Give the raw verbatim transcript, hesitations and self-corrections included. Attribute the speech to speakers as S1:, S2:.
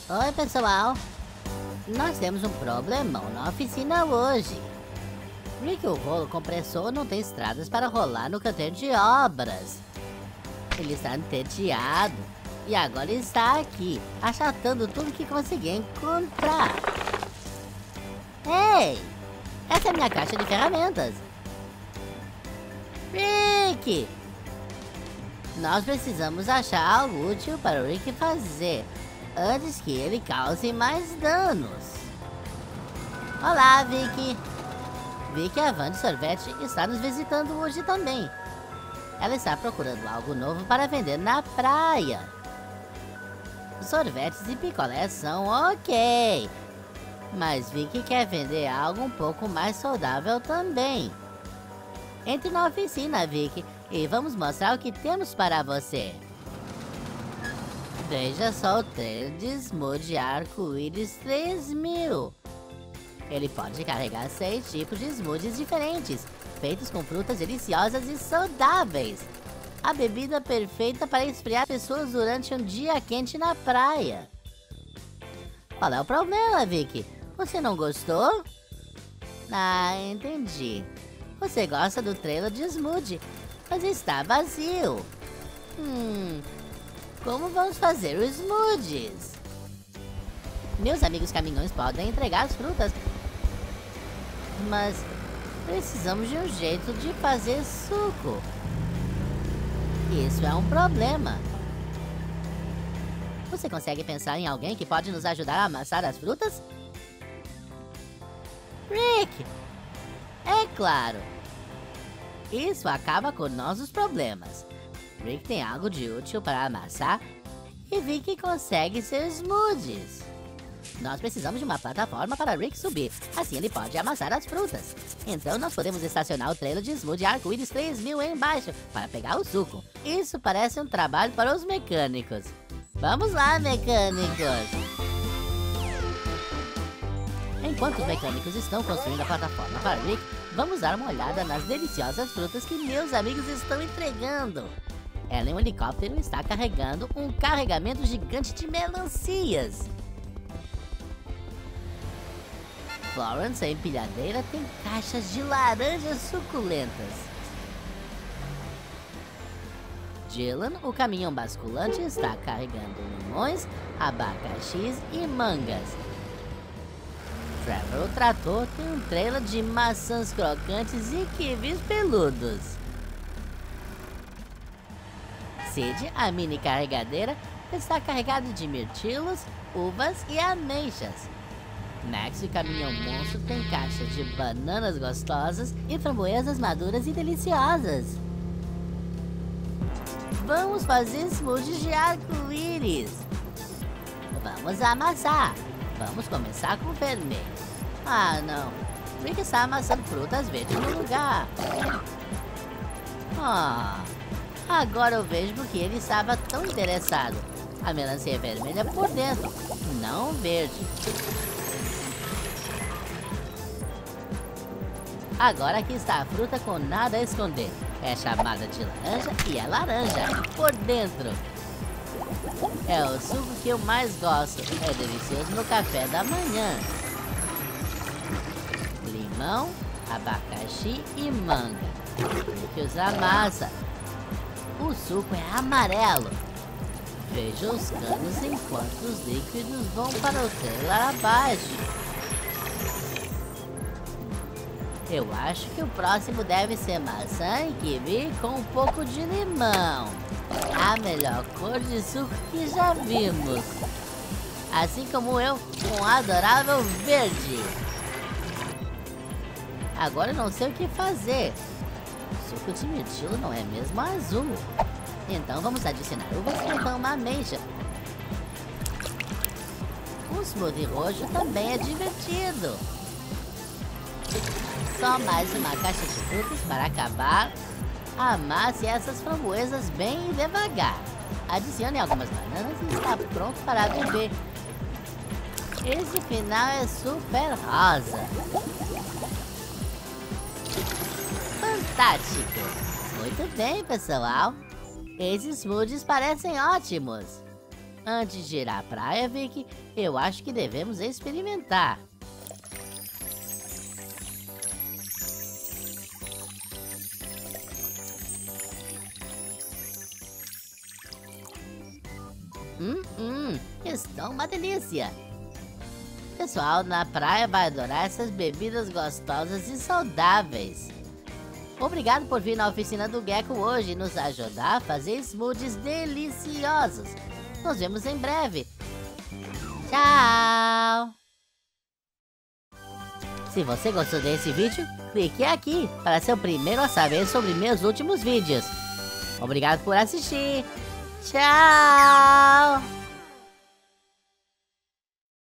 S1: Oi, pessoal. Nós temos um problemão na oficina hoje. Rick, o rolo compressor, não tem estradas para rolar no canteiro de obras. Ele está entediado e agora está aqui, achatando tudo que conseguir encontrar. Ei! Essa é a minha caixa de ferramentas. Rick! Nós precisamos achar algo útil para o Rick fazer, antes que ele cause mais danos. Olá, Vicky. Vicky, a van de sorvete, está nos visitando hoje também. Ela está procurando algo novo para vender na praia. Sorvetes e picolés são ok, mas Vicky quer vender algo um pouco mais saudável também. Entre na oficina, Vicky, e vamos mostrar o que temos para você. Veja só o trailer de Smoothie Arco-Íris três mil. Ele pode carregar seis tipos de smoothies diferentes, feitos com frutas deliciosas e saudáveis. A bebida perfeita para esfriar pessoas durante um dia quente na praia. Qual é o problema, Vicky? Você não gostou? Ah, entendi. Você gosta do trailer de smoothie, mas está vazio. Hum, como vamos fazer os smoothies? Meus amigos caminhões podem entregar as frutas, mas precisamos de um jeito de fazer suco. Isso é um problema. Você consegue pensar em alguém que pode nos ajudar a amassar as frutas? Rick! É claro! Isso acaba com nossos problemas. Rick tem algo de útil para amassar e Vicky consegue seus smoothies. Nós precisamos de uma plataforma para Rick subir, assim ele pode amassar as frutas. Então nós podemos estacionar o trailer de Smoothie Arco-Íris três mil embaixo para pegar o suco. Isso parece um trabalho para os mecânicos. Vamos lá, mecânicos! Enquanto os mecânicos estão construindo a plataforma para Rick, vamos dar uma olhada nas deliciosas frutas que meus amigos estão entregando. Ela em um helicóptero está carregando um carregamento gigante de melancias. Florence, a empilhadeira, tem caixas de laranjas suculentas. Dylan, o caminhão basculante, está carregando limões, abacaxis e mangas. Trevor, o trator, tem um trailer de maçãs crocantes e kiwis peludos. Sid, a mini carregadeira, está carregada de mirtilos, uvas e ameixas. Max, o caminhão monstro, tem caixa de bananas gostosas e framboesas maduras e deliciosas. Vamos fazer smoothies de arco-íris. Vamos amassar. Vamos começar com vermelho. Ah, não. Rick está amassando frutas verdes no lugar. Ah, agora eu vejo porque ele estava tão interessado. A melancia é vermelha por dentro, não verde. Agora aqui está a fruta com nada a esconder. É chamada de laranja e é laranja por dentro. É o suco que eu mais gosto. É delicioso no café da manhã. Limão, abacaxi e manga. Que usa massa. O suco é amarelo. Veja os canos enquanto os líquidos vão para o trailer abaixo. Eu acho que o próximo deve ser maçã e kiwi com um pouco de limão. A melhor cor de suco que já vimos. Assim como eu, um adorável verde. Agora eu não sei o que fazer. O suco de mirtilo não é mesmo azul. Então vamos adicionar uvas e então uma ameixa. O smoothie roxo também é divertido. Só mais uma caixa de frutas para acabar. Amasse essas framboesas bem devagar. Adicione algumas bananas e está pronto para beber. Esse final é super rosa. Fantástico! Muito bem, pessoal. Esses smoothies parecem ótimos. Antes de ir à praia, Vicky, eu acho que devemos experimentar. Hum, hum, estão uma delícia. Pessoal na praia vai adorar essas bebidas gostosas e saudáveis. Obrigado por vir na oficina do Gecko hoje e nos ajudar a fazer smoothies deliciosos. Nos vemos em breve. Tchau! Se você gostou desse vídeo, clique aqui para ser o primeiro a saber sobre meus últimos vídeos. Obrigado por assistir. Tchau!